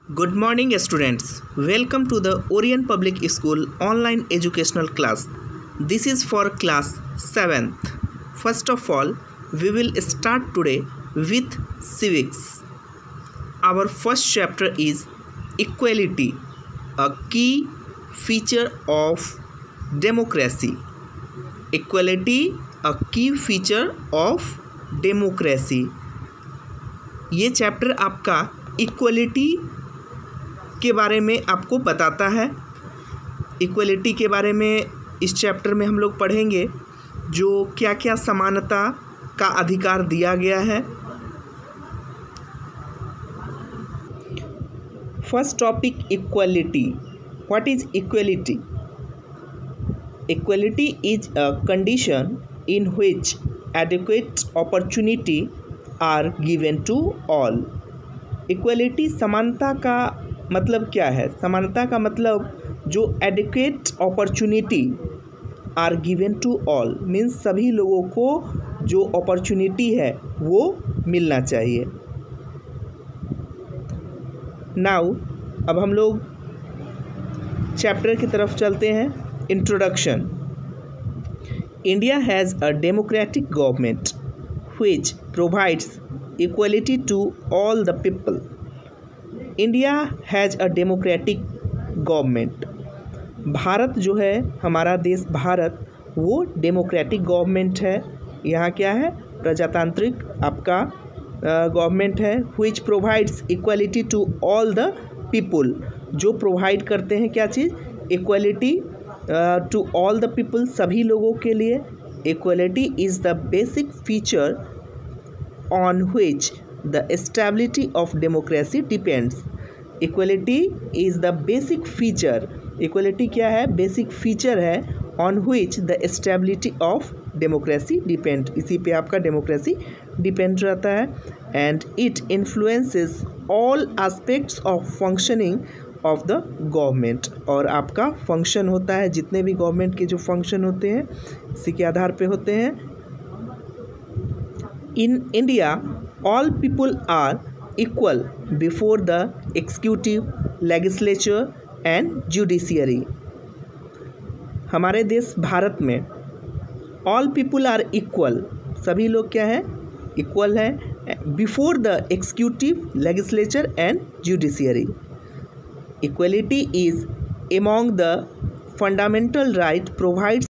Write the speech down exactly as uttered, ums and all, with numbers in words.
Good morning students. Welcome to the Orion Public School online educational class. This is for class seventh. First of all, we will start today with civics. Our first chapter is equality, a key feature of democracy. Equality, a key feature of democracy. ये chapter आपका equality के बारे में आपको बताता है। Equality के बारे में इस चैप्टर में हम लोग पढ़ेंगे जो क्या क्या समानता का अधिकार दिया गया है। First topic equality. What is equality? Equality is a condition in which adequate opportunity are given to all. Equality समानता का मतलब क्या है? समानता का मतलब जो adequate opportunity are given to all means सभी लोगों को जो अपॉर्चुनिटी है वो मिलना चाहिए। नाउ अब हम लोग चैप्टर की तरफ चलते हैं। Introduction. India has a democratic government which provides equality to all the people. India has a democratic government. Bharat जो है, हमारा देश भारत, वो डेमोक्रेटिक गवर्नमेंट है। यहाँ क्या है? प्रजातांत्रिक आपका गवर्नमेंट है। Which provides equality to all the people. जो प्रोवाइड करते हैं क्या चीज़? Equality to all the people, सभी लोगों के लिए। Equality is the basic feature on which the stability of democracy depends. Equality is the basic feature. Equality क्या है? Basic feature है on which the stability of democracy depend. इसी पे आपका democracy depend रहता है and it influences all aspects of functioning of the government. और आपका function होता है, जितने भी government के जो function होते हैं इसी के आधार पे होते हैं। In India, all people are equal before the executive, legislature and judiciary. हमारे देश भारत में all people are equal, सभी लोग क्या हैं? equal हैं before the executive, legislature and judiciary. Equality is among the fundamental right provides